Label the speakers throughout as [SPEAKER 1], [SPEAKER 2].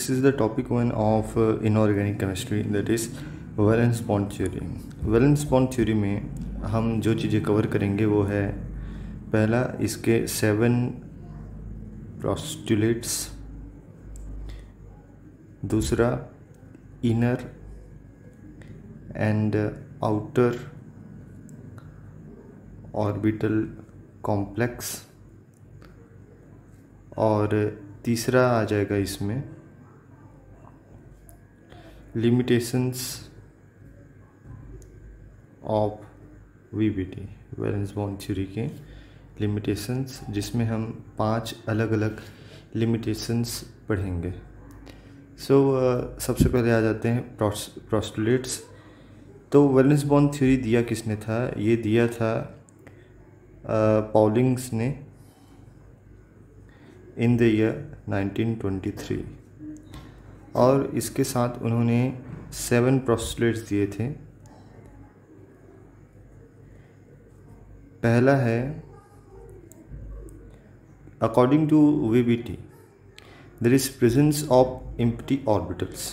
[SPEAKER 1] this is the topic one of inorganic chemistry, that is valence bond theory. Valence bond theory में हम जो चीज़ें cover करेंगे वो है, पहला इसके 7 पोस्टुलेट्स, दूसरा inner and outer orbital complex, और तीसरा आ जाएगा इसमें limitations of VBT, valence bond theory के लिमिटेशंस, जिसमें हम 5 अलग अलग लिमिटेशंस पढ़ेंगे। सबसे पहले आ जाते हैं पोस्टुलेट्स। तो वैलेंस बॉन्ड थ्योरी दिया किसने था? ये दिया था पॉलिंग्स ने इन द ईयर 1923, और इसके साथ उन्होंने 7 पोस्टुलेट्स दिए थे। पहला है, according to VBT there is presence of empty orbitals.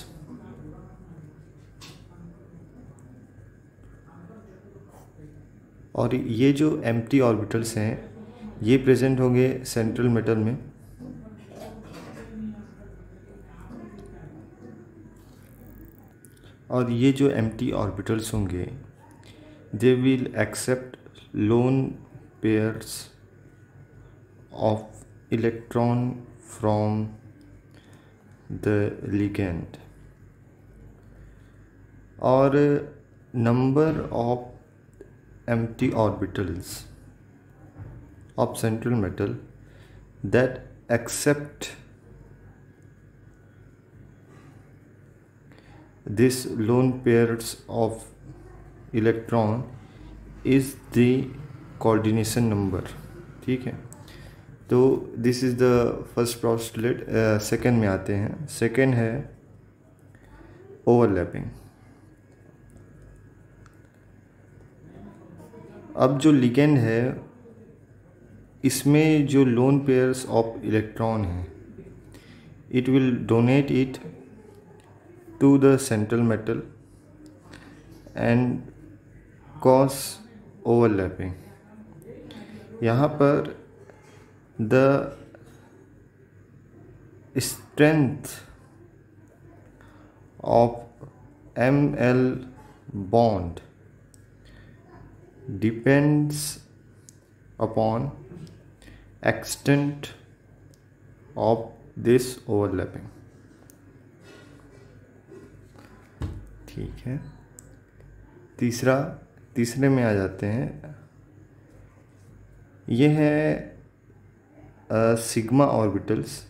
[SPEAKER 1] और ये जो एम्प्टी ऑर्बिटल्स हैं ये प्रेजेंट होंगे सेंट्रल मेटल में, और ये जो एम्प्टी ऑर्बिटल्स होंगे they will accept lone pairs of electron from the ligand, और number of empty orbitals of central metal that accept this lone pairs of electron is the coordination number। ठीक है, तो this is the first postulate. Second में आते हैं। Second है overlapping. अब जो लिगेंड है इसमें जो लोन पेयर्स ऑफ इलेक्ट्रॉन है, it will donate it to the central metal and cause overlapping. यहाँ पर the strength of ML bond depends upon extent of this overlapping। ठीक है, तीसरे में आ जाते हैं। ये है सिग्मा ऑर्बिटल्स,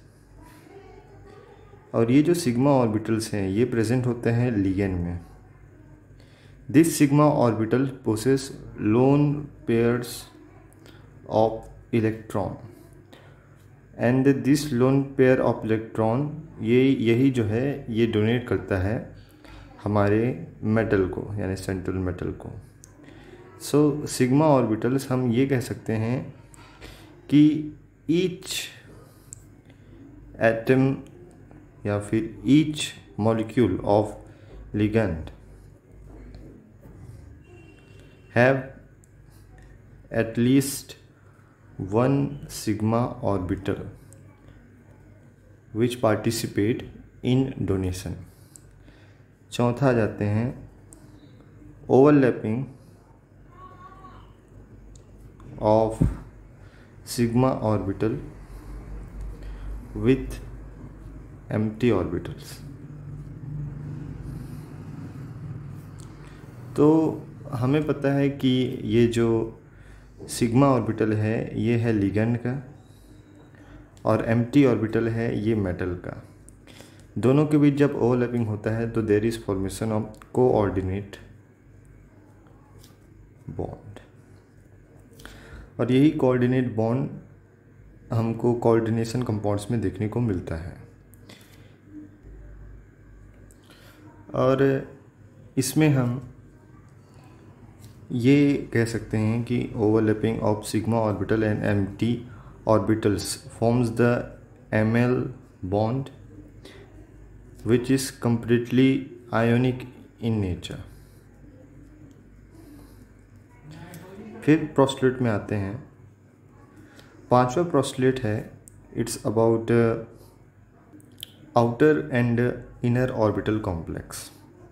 [SPEAKER 1] और ये जो सिग्मा ऑर्बिटल्स हैं ये प्रेजेंट होते हैं लिगेंड में। This sigma orbital possess lone pairs of electron, and this lone pair of electron यही जो है ये डोनेट करता है हमारे मेटल को, यानी सेंट्रल मेटल को। सिग्मा ऑर्बिटल्स हम ये कह सकते हैं कि ईच एटम या फिर each molecule of ligand have at least one sigma orbital which participate in donation। चौथा आ जाते हैं overlapping of sigma orbital with empty orbitals। तो हमें पता है कि ये जो सिग्मा ऑर्बिटल है ये है लिगेंड का, और एम्प्टी ऑर्बिटल है ये मेटल का। दोनों के बीच जब ओवरलैपिंग होता है तो there is formation of coordinate bond, और यही कोऑर्डिनेट बॉन्ड हमको कोऑर्डिनेशन कंपाउंड्स में देखने को मिलता है। और इसमें हम ये कह सकते हैं कि overlapping of sigma orbital and empty orbitals forms the ML bond which is completely ionic in nature. फिर प्रोस्टेलेट में आते हैं। पांचवा प्रोस्टेलेट है, it's about outer and inner orbital complex.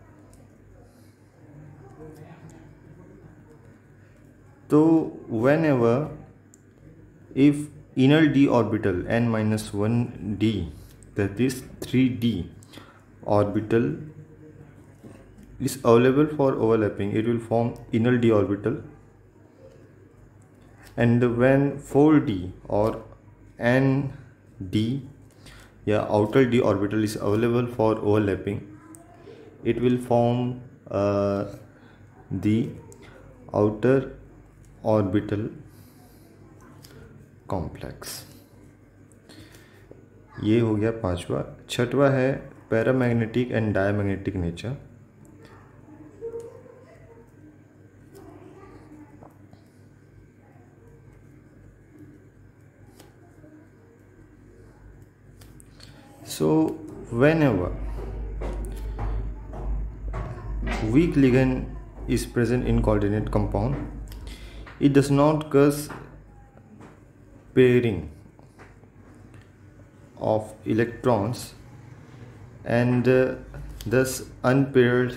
[SPEAKER 1] तो whenever if inner d orbital n-1d, that is 3d orbital is available for overlapping, it will form inner d orbital, and when 4d or nd या outer d orbital is available for overlapping, it will form the outer orbital complex. ये हो गया पांचवा। छठवा है paramagnetic and diamagnetic nature. So whenever weak ligand is present in coordinate compound, it does not cause pairing of electrons, and thus unpaired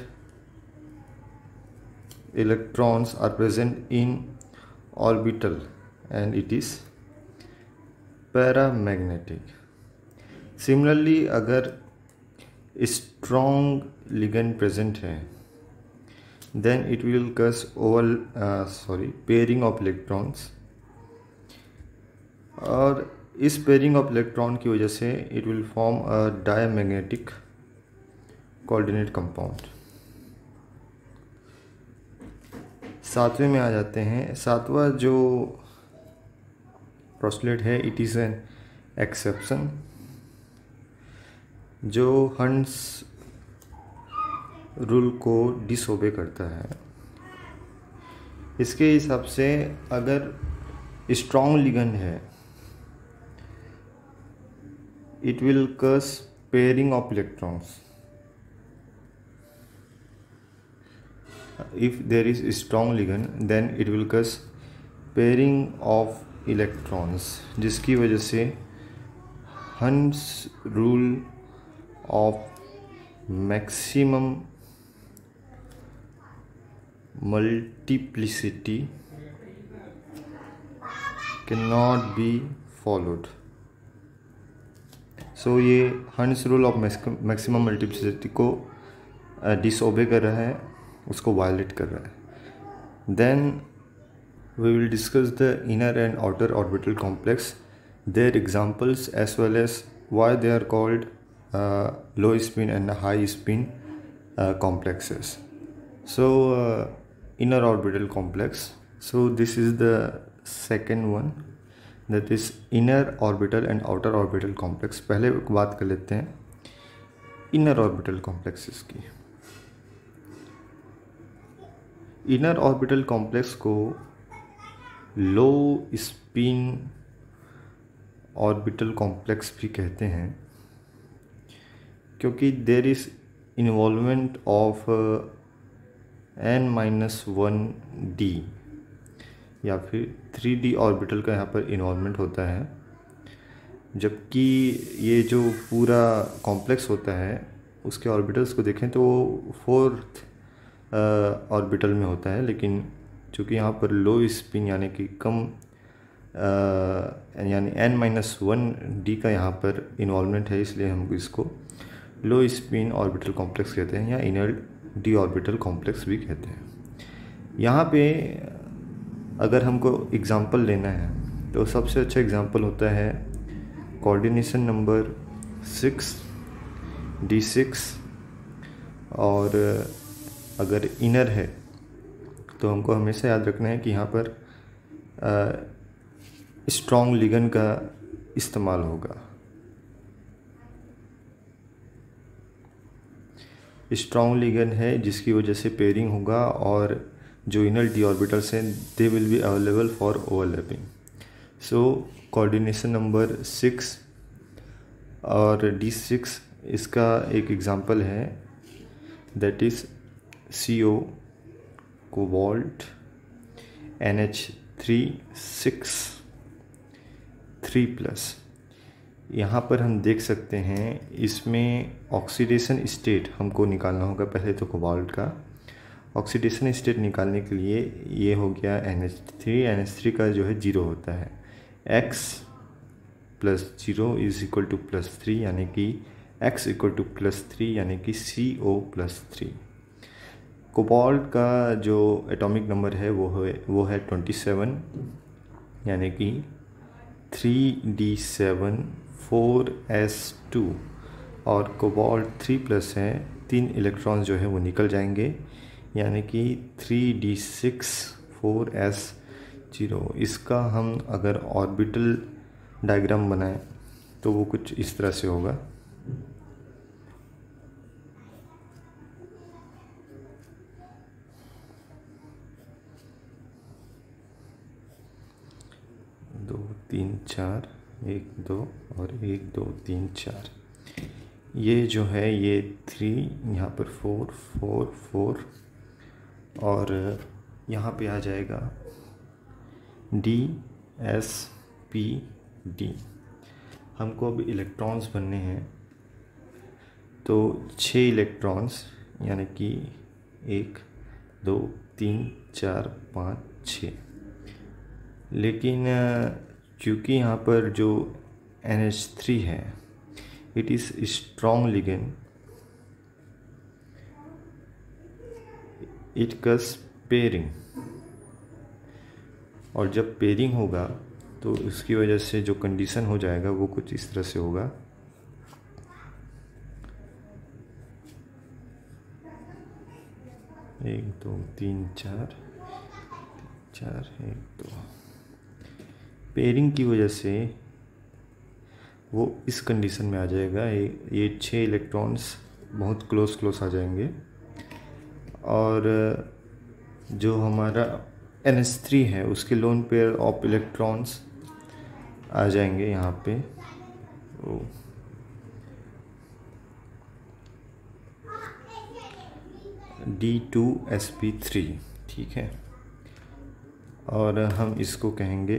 [SPEAKER 1] electrons are present in orbital and it is paramagnetic. Similarly, अगर strong ligand present है, then it will cause pairing of electrons, और इस pairing of electron की वजह से it will form a diamagnetic coordinate compound. सातवें में आ जाते हैं। सातवां जो प्रोस्टेलेट है, इट इज़ एन एक्सेप्शन, जो हंस रूल को डिसओबे करता है। इसके हिसाब से अगर स्ट्रॉन्ग लिगेंड है, it will cause pairing of electrons. If there is a strong ligand, then it will cause pairing of electrons, जिसकी वजह से Hund's rule of maximum multiplicity can not be followed. So ये Hund's rule of maximum multiplicity को disobey कर रहा है, उसको violate कर रहा है। Then we will discuss the inner and outer orbital complex, there examples as well as why they are called low spin and high spin complexes. So inner orbital complex. So this is the second one, that is inner orbital and outer orbital complex. पहले बात कर लेते हैं inner orbital complexes की। inner orbital complex को लो spin orbital complex भी कहते हैं, क्योंकि there is involvement of n-1d या फिर 3d ऑर्बिटल का यहाँ पर इन्वॉल्वमेंट होता है, जबकि ये जो पूरा कॉम्प्लेक्स होता है उसके ऑर्बिटल्स को देखें तो वो 4th ऑर्बिटल में होता है। लेकिन चूँकि यहाँ पर लो स्पिन यानी कि कम यानी n-1d का यहाँ पर इन्वॉल्वमेंट है, इसलिए हम इसको लो स्पिन ऑर्बिटल कॉम्प्लेक्स कहते हैं या इनर डी ऑर्बिटल कॉम्प्लेक्स भी कहते हैं। यहाँ पे अगर हमको एग्ज़ाम्पल लेना है तो सबसे अच्छा एग्ज़ाम्पल होता है कोऑर्डिनेशन नंबर 6 D6, और अगर इनर है तो हमको हमेशा याद रखना है कि यहाँ पर स्ट्रॉन्ग लिगेंड का इस्तेमाल होगा। स्ट्रॉन्ग लिगेंड है जिसकी वजह से पेयरिंग होगा, और जो इनर डी ऑर्बिटल्स हैं they will be available for overlapping. So coordination number 6 और D6 इसका एक एग्जांपल है, that is CO cobalt NH3 6 3+। यहाँ पर हम देख सकते हैं इसमें ऑक्सीडेशन स्टेट हमको निकालना होगा। पहले तो कोबाल्ट का ऑक्सीडेशन स्टेट निकालने के लिए ये हो गया NH3 का जो है 0 होता है, X + 0 = +3, यानी कि X = +3 यानी कि CO+3। कोबाल्ट का जो एटॉमिक नंबर है वो है 27, यानी कि 3d7 4s2, और कोबाल्ट 3+ है, 3 इलेक्ट्रॉन्स जो है वो निकल जाएंगे, यानी कि 3d6 4s0। इसका हम अगर ऑर्बिटल डायग्राम बनाएं तो वो कुछ इस तरह से होगा। दो तीन चार, 1 2 और 1 2 3 4। ये जो है ये 3, यहाँ पर 4 4 4, और यहाँ पे आ जाएगा DsP_D। हमको अब इलेक्ट्रॉन्स बनने हैं, तो 6 इलेक्ट्रॉन्स, यानी कि 1 2 3 4 5 6। लेकिन क्योंकि यहाँ पर जो NH3 है, it is strong ligand, it causes pairing, और जब पेयरिंग होगा तो उसकी वजह से जो कंडीशन हो जाएगा वो कुछ इस तरह से होगा। एक दो तीन चार, 1 2। पेयरिंग की वजह से वो इस कंडीशन में आ जाएगा, ये 6 इलेक्ट्रॉन्स बहुत क्लोज आ जाएंगे, और जो हमारा NH3 है उसके लोन पेयर ऑफ इलेक्ट्रॉन्स आ जाएंगे यहाँ पे। D2sp3, ठीक है, और हम इसको कहेंगे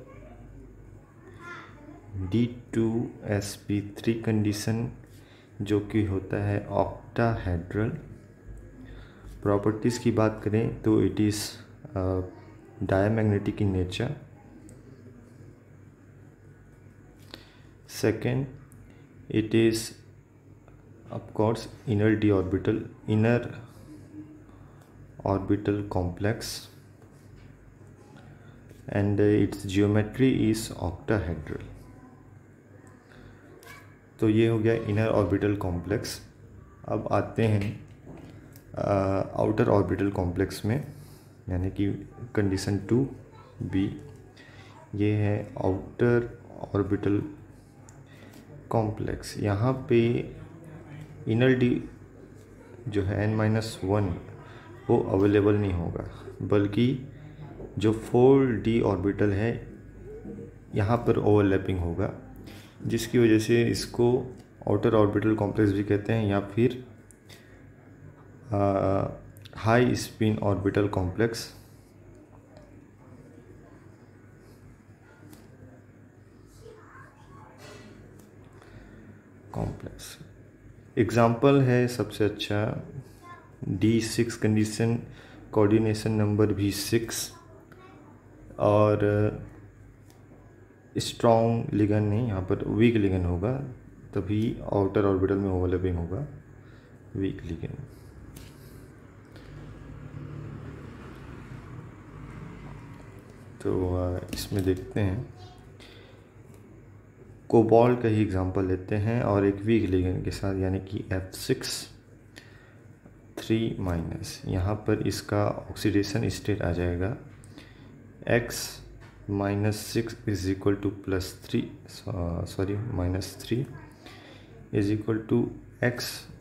[SPEAKER 1] D2sp3 कंडीशन, जो कि होता है ऑक्टाहेड्रल। प्रॉपर्टीज़ की बात करें तो it is diamagnetic in nature. Second, it is of course inner orbital complex, and its geometry is octahedral। तो ये हो गया इनर ऑर्बिटल कॉम्प्लेक्स। अब आते हैं आउटर ऑर्बिटल कॉम्प्लेक्स में, यानी कि कंडीशन 2B। ये है आउटर ऑर्बिटल कॉम्प्लेक्स। यहाँ पे इनर D जो है n-1 वो अवेलेबल नहीं होगा, बल्कि जो 4D ऑर्बिटल है यहाँ पर ओवरलैपिंग होगा, जिसकी वजह से इसको आउटर ऑर्बिटल कॉम्प्लेक्स भी कहते हैं, या फिर high spin orbital complex. Example है सबसे अच्छा D6 कंडीशन, कोऑर्डिनेशन नंबर भी 6, और स्ट्रॉन्ग लिगेंड नहीं, यहाँ पर वीक लिगेंड होगा, तभी आउटर ऑर्बिटल में ओवरलैपिंग होगा, वीक लिगेंड। तो इसमें देखते हैं, कोबाल्ट का ही एग्जांपल लेते हैं और एक वीक लिगेंड के साथ, यानी कि F6 3-। यहाँ पर इसका ऑक्सीडेशन स्टेट आ जाएगा X -6 = +3, सॉरी -3 = X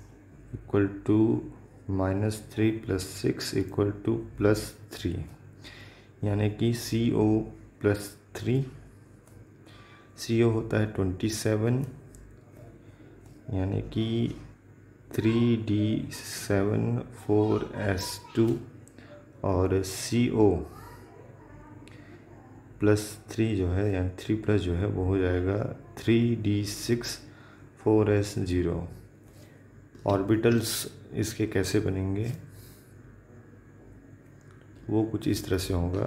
[SPEAKER 1] -3 + 6 = +3, यानी कि CO+3। CO होता है 27, यानी कि 3D7 4S2 और CO +3 जो है, यानी 3+ जो है वो हो जाएगा 3D6 4S0। ऑर्बिटल्स इसके कैसे बनेंगे वो कुछ इस तरह से होगा।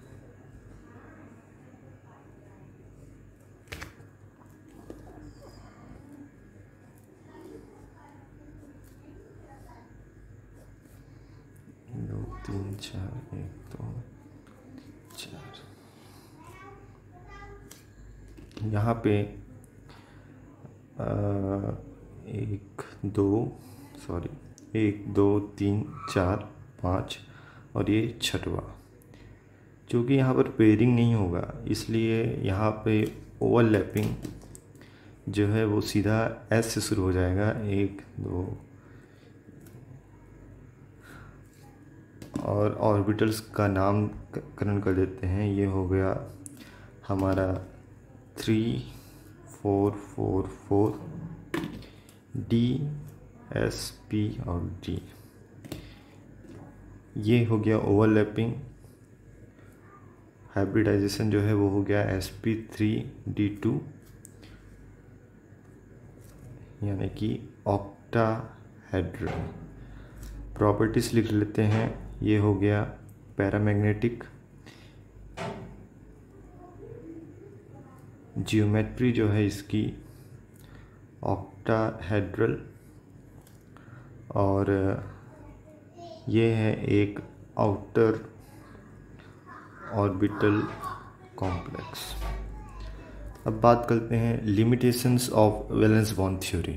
[SPEAKER 1] दो तीन चार, 1 2 4। यहाँ पे 1 2 3 4 5 और ये छठवा, क्योंकि यहाँ पर पेयरिंग नहीं होगा इसलिए यहाँ पे ओवरलैपिंग जो है वो सीधा S से शुरू हो जाएगा। 1 2 और ऑर्बिटल्स का नामकरण कर देते हैं। ये हो गया हमारा 3 4 4 4 D S P और D। ये हो गया ओवरलैपिंग। हाइब्रिडाइजेशन जो है वो हो गया sp3d2, यानी कि ऑक्टाहेड्रल। प्रॉपर्टीज लिख लेते हैं। ये हो गया पैरामैग्नेटिक। जियोमेट्री जो है इसकी ऑक्टाहेड्रल, और ये है एक आउटर ऑर्बिटल कॉम्प्लेक्स। अब बात करते हैं limitations of valence bond theory.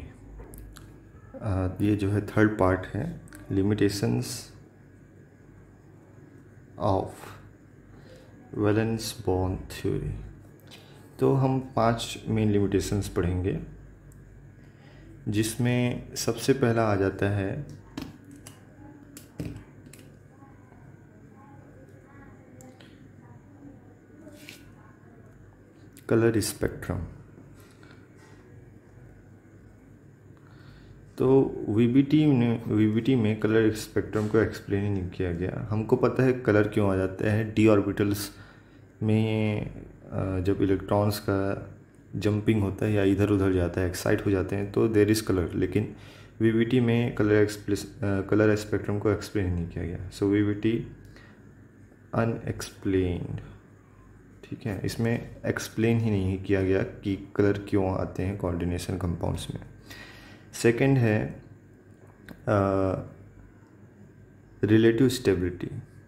[SPEAKER 1] ये जो है थर्ड पार्ट है, limitations of valence bond theory. तो हम 5 मेन लिमिटेशंस पढ़ेंगे, जिसमें सबसे पहला आ जाता है कलर स्पेक्ट्रम। तो वीबीटी में कलर स्पेक्ट्रम को एक्सप्लेन ही नहीं किया गया। हमको पता है कलर क्यों आ जाता है। डी ऑर्बिटल्स में जब इलेक्ट्रॉन्स का जंपिंग होता है या इधर उधर जाता है, एक्साइट हो जाते हैं, तो देयर इज़ कलर। लेकिन वीबीटी में कलर स्पेक्ट्रम को एक्सप्लेन नहीं किया गया। So VBT unexplained. ठीक है, इसमें एक्सप्लेन ही नहीं किया गया कि कलर क्यों आते हैं कोऑर्डिनेशन कंपाउंड्स में। सेकंड है relative stability.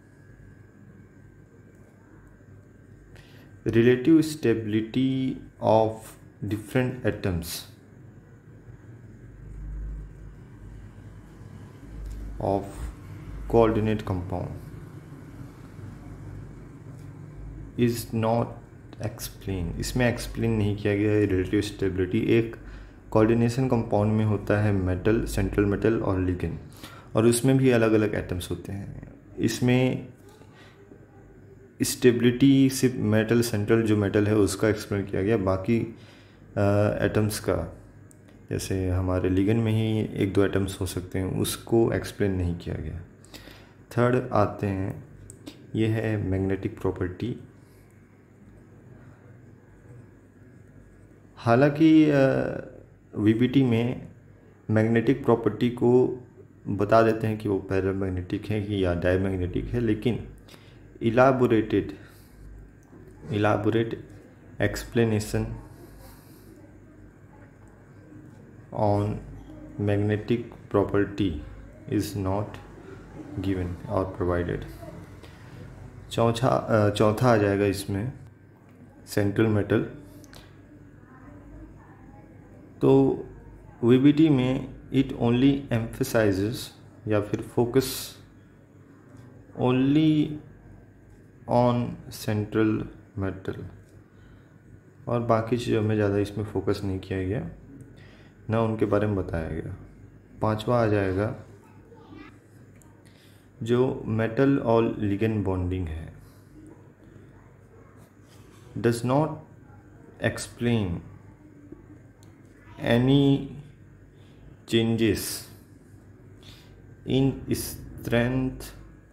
[SPEAKER 1] Relative stability of different atoms of coordinate compound is not explain. इसमें एक्सप्लेन नहीं किया गया है रिलेटिव स्टेबिलिटी। एक कोऑर्डिनेशन कंपाउंड में होता है मेटल, सेंट्रल मेटल और लिगेंड, और उसमें भी अलग अलग एटम्स होते हैं। इसमें स्टेबिलिटी सिर्फ मेटल, सेंट्रल जो मेटल है उसका एक्सप्लेन किया गया। बाकी एटम्स का, जैसे हमारे लिगेंड में ही 1-2 एटम्स हो सकते हैं, उसको एक्सप्लेन नहीं किया गया। थर्ड आते हैं, ये है मैग्नेटिक प्रॉपर्टी। हालांकि वीबीटी में मैग्नेटिक प्रॉपर्टी को बता देते हैं कि वो पैरामैग्नेटिक है कि या डायमैग्नेटिक है, लेकिन elaborate explanation on magnetic property is not given और प्रोवाइडेड। चौथा आ जाएगा इसमें सेंट्रल मेटल। तो वीबीटी में इट ओनली एम्फसाइजेस या फिर focus only on central metal, और बाकी चीज़ों में ज़्यादा इसमें फोकस नहीं किया गया, ना उनके बारे में बताया गया। पांचवा आ जाएगा जो मेटल और लिगेंड बॉन्डिंग है, does not explain any changes in strength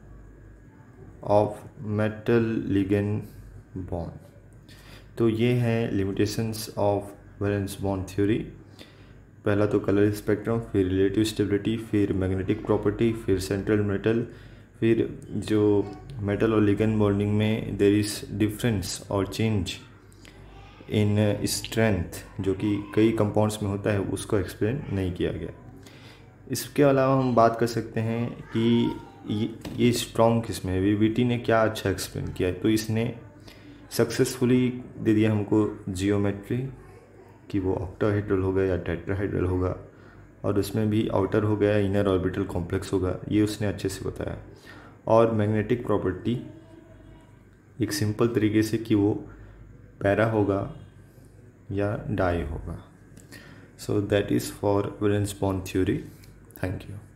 [SPEAKER 1] of metal ligand bond. तो ये हैं limitations of valence bond theory. पहला तो कलर स्पेक्ट्रम, फिर रिलेटिव स्टेबिलिटी, फिर मैग्नेटिक प्रॉपर्टी, फिर सेंट्रल मेटल, फिर जो मेटल और लिगेंड बॉन्डिंग में देयर इज़ डिफरेंस और चेंज इन स्ट्रेंथ जो कि कई कंपाउंड्स में होता है, उसको एक्सप्लेन नहीं किया गया। इसके अलावा हम बात कर सकते हैं कि ये स्ट्रॉन्ग किस में है। वीवीटी ने क्या अच्छा एक्सप्लेन किया है, तो इसने सक्सेसफुली दे दिया हमको जियोमेट्री कि वो ऑक्टाहेड्रल होगा या टेट्राहेड्रल होगा, और उसमें भी आउटर हो गया, इनर ऑर्बिटल कॉम्प्लेक्स होगा, ये उसने अच्छे से बताया। और मैग्नेटिक प्रॉपर्टी एक सिंपल तरीके से कि वो पैरा होगा या डाई होगा। So that is for valence bond theory. Thank you.